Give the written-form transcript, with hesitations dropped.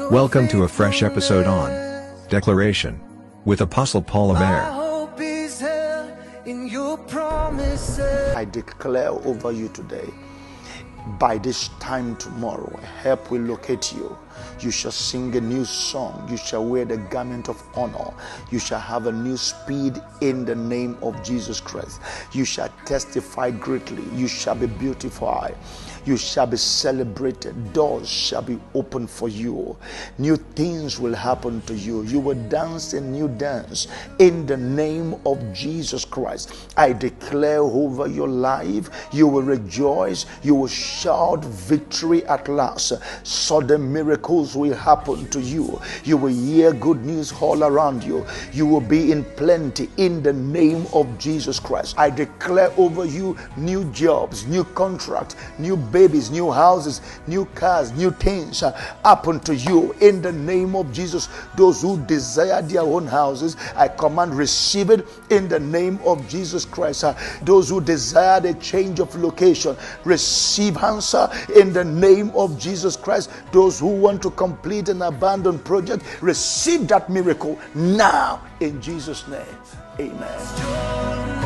Welcome to a fresh episode on Declaration with Apostle Paul Abair. I declare over you today, by this time tomorrow, help will locate you. You shall sing a new song. You shall wear the garment of honor. You shall have a new speed in the name of Jesus Christ. You shall testify greatly. You shall be beautified. You shall be celebrated. Doors shall be opened for you. New things will happen to you. You will dance a new dance in the name of Jesus Christ. I declare over your life, you will rejoice. You will shout victory at last. Sudden miracles will happen to you. You will hear good news all around you. You will be in plenty in the name of Jesus Christ. I declare over you new jobs, new contracts, new babies, new houses, new cars, new things happen to you in the name of Jesus. Those who desire their own houses, I command, receive it in the name of Jesus Christ. Those who desire the change of location, receive answer in the name of Jesus Christ. Those who want to complete an abandoned project, receive that miracle now in Jesus' name. Amen.